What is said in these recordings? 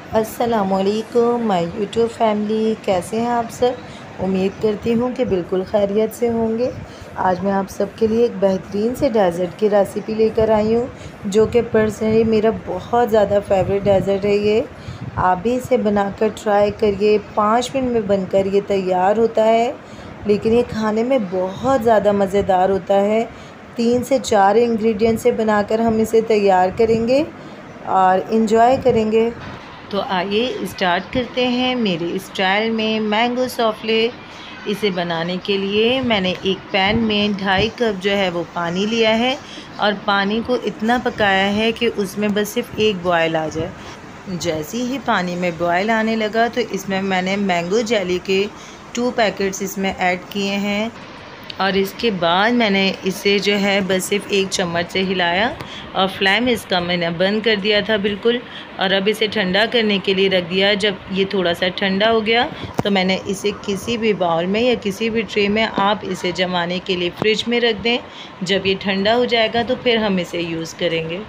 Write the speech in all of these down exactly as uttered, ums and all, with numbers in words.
अस्सलामुअलैकुम my YouTube family, कैसे हैं आप सब। उम्मीद करती हूँ कि बिल्कुल खैरियत से होंगे। आज मैं आप सबके लिए एक बेहतरीन से डेज़र्ट की रेसिपी लेकर आई हूँ, जो कि पर्सनली मेरा बहुत ज़्यादा फेवरेट डेज़र्ट है। ये आप भी इसे बनाकर ट्राई करिए। पाँच मिनट में बनकर ये तैयार होता है, लेकिन ये खाने में बहुत ज़्यादा मज़ेदार होता है। तीन से चार इंग्रेडिएंट से बनाकर हम इसे तैयार करेंगे और इन्जॉय करेंगे। तो आइए स्टार्ट करते हैं मेरे स्टाइल में मैंगो सॉफ्ले। इसे बनाने के लिए मैंने एक पैन में ढाई कप जो है वो पानी लिया है और पानी को इतना पकाया है कि उसमें बस सिर्फ एक बॉयल आ जाए। जैसे ही पानी में बॉयल आने लगा तो इसमें मैंने मैंगो जेली के टू पैकेट्स इसमें ऐड किए हैं और इसके बाद मैंने इसे जो है बस सिर्फ एक चम्मच से हिलाया और फ्लेम इसका मैंने बंद कर दिया था बिल्कुल। और अब इसे ठंडा करने के लिए रख दिया। जब ये थोड़ा सा ठंडा हो गया तो मैंने इसे किसी भी बाउल में या किसी भी ट्रे में आप इसे जमाने के लिए फ्रिज में रख दें। जब ये ठंडा हो जाएगा तो फिर हम इसे यूज़ करेंगे।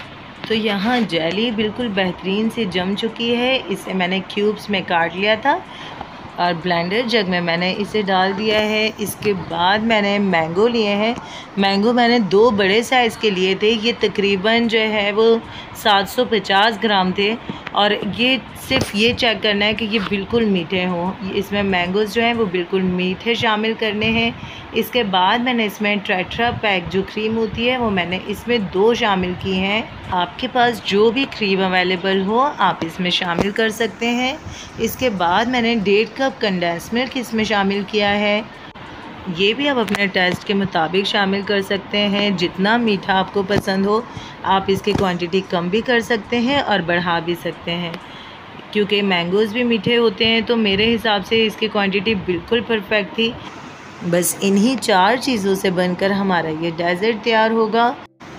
तो यहाँ जेली बिल्कुल बेहतरीन से जम चुकी है। इसे मैंने क्यूब्स में काट लिया था और ब्लेंडर जग में मैंने इसे डाल दिया है। इसके बाद मैंने मैंगो लिए हैं। मैंगो मैंने दो बड़े साइज़ के लिए थे। ये तकरीबन जो है वो सात सौ पचास ग्राम थे और ये सिर्फ ये चेक करना है कि ये बिल्कुल मीठे हों। इसमें मैंगोज़ जो हैं वो बिल्कुल मीठे शामिल करने हैं। इसके बाद मैंने इसमें टेट्रा पैक जो क्रीम होती है वो मैंने इसमें दो शामिल की हैं। आपके पास जो भी क्रीम अवेलेबल हो आप इसमें शामिल कर सकते हैं। इसके बाद मैंने डेढ़ कप कंडेंस मिल्क इसमें शामिल किया है। ये भी आप अपने टेस्ट के मुताबिक शामिल कर सकते हैं। जितना मीठा आपको पसंद हो आप इसकी क्वांटिटी कम भी कर सकते हैं और बढ़ा भी सकते हैं, क्योंकि मैंगोज़ भी मीठे होते हैं। तो मेरे हिसाब से इसकी क्वांटिटी बिल्कुल परफेक्ट थी। बस इन्हीं चार चीज़ों से बनकर हमारा ये डेज़र्ट तैयार होगा।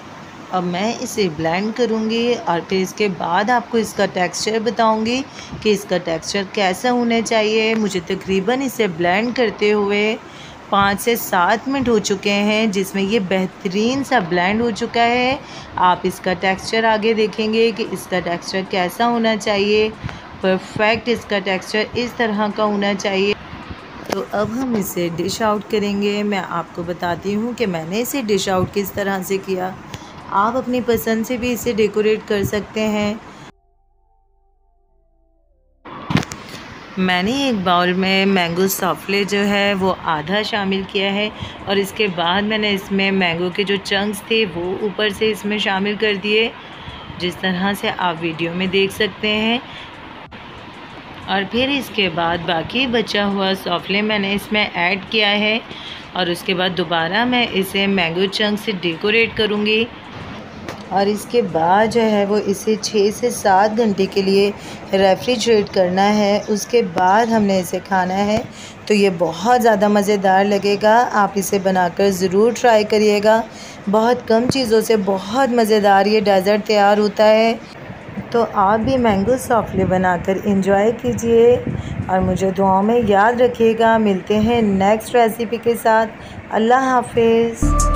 अब मैं इसे ब्लेंड करूँगी और फिर इसके बाद आपको इसका टेक्सचर बताऊँगी कि इसका टेक्सचर कैसा होना चाहिए। मुझे तकरीबन इसे ब्लेंड करते हुए पाँच से सात मिनट हो चुके हैं, जिसमें ये बेहतरीन सा ब्लेंड हो चुका है। आप इसका टेक्सचर आगे देखेंगे कि इसका टेक्सचर कैसा होना चाहिए। परफेक्ट इसका टेक्सचर इस तरह का होना चाहिए। तो अब हम इसे डिश आउट करेंगे। मैं आपको बताती हूँ कि मैंने इसे डिश आउट किस तरह से किया। आप अपनी पसंद से भी इसे डेकोरेट कर सकते हैं। मैंने एक बाउल में मैंगो सॉफ्ले जो है वो आधा शामिल किया है और इसके बाद मैंने इसमें मैंगो के जो चंक्स थे वो ऊपर से इसमें शामिल कर दिए, जिस तरह से आप वीडियो में देख सकते हैं। और फिर इसके बाद बाकी बचा हुआ सॉफ्ले मैंने इसमें ऐड किया है और उसके बाद दोबारा मैं इसे मैंगो चंक से डेकोरेट करूँगी। और इसके बाद जो है वो इसे छः से सात घंटे के लिए रेफ्रिजरेट करना है। उसके बाद हमने इसे खाना है। तो ये बहुत ज़्यादा मज़ेदार लगेगा। आप इसे बनाकर ज़रूर ट्राई करिएगा। बहुत कम चीज़ों से बहुत मज़ेदार ये डेज़र्ट तैयार होता है। तो आप भी मैंगो सॉफ्ले बनाकर एंजॉय कीजिए और मुझे दुआओं में याद रखिएगा। मिलते हैं नेक्स्ट रेसिपी के साथ। अल्लाह हाफिज़।